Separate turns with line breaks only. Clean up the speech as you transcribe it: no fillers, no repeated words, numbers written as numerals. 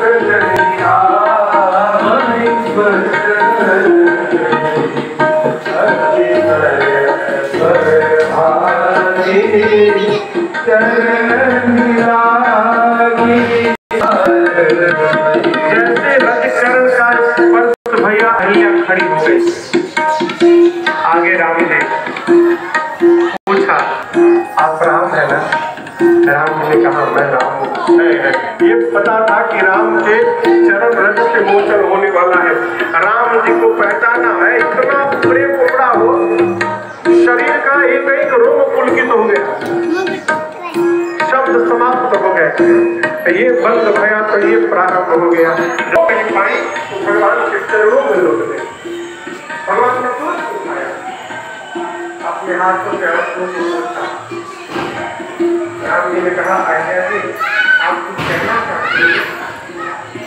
खड़ी हो गई। आगे राम ने पूछा, आप राम है ना? राम जी ने कहा, मैं राम हूँ। ये पता था कि राम के चरण रज से मोचन होने वाला है। राम जी को पहचाना है, इतना प्रेम उमड़ा हो, शरीर का एक एक रोम पुलकित हो गया, शब्द समाप्त हो गए। ये बंद भया तो ये प्रारंभ हो गया। जो कहीं पाई तो भगवान के चरणों में लौट गए। भगवान ने तुरंत उठाया, अपने हाथों से आंसुओं को पोंछा। राम जी ने कहा, आज्ञा जी, आप कुछ कहना